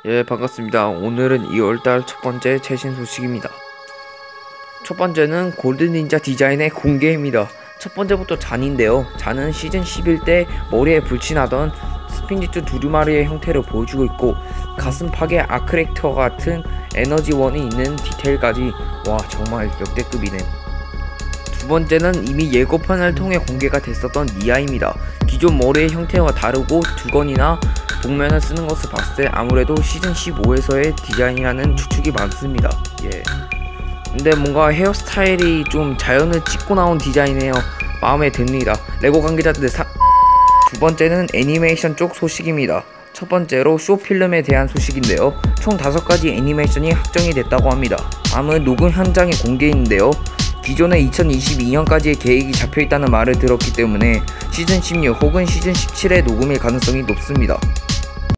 예, 반갑습니다. 오늘은 2월달 첫 번째 최신 소식입니다. 첫 번째는 골든 닌자 디자인의 공개입니다. 첫 번째부터 잔인데요. 잔은 시즌 11 때 머리에 불친하던 스핀지츠 두루마리의 형태를 보여주고 있고, 가슴 파괴 아크렉터 같은 에너지원이 있는 디테일까지 와 정말 역대급이네. 두 번째는 이미 예고편을 통해 공개가 됐었던 니아입니다. 기존 머리의 형태와 다르고 두건이나 복면을 쓰는 것을 봤을 때 아무래도 시즌 15에서의 디자인이라는 추측이 많습니다. 예. 근데 뭔가 헤어스타일이 좀 자연을 찍고 나온 디자인이에요. 마음에 듭니다. 레고 관계자들 두 번째는 애니메이션 쪽 소식입니다. 첫 번째로 쇼필름에 대한 소식인데요. 총 5가지 애니메이션이 확정이 됐다고 합니다. 다음은 녹음 현장의 공개인데요. 기존에 2022년까지의 계획이 잡혀있다는 말을 들었기 때문에 시즌 16 혹은 시즌 17의 녹음일 가능성이 높습니다.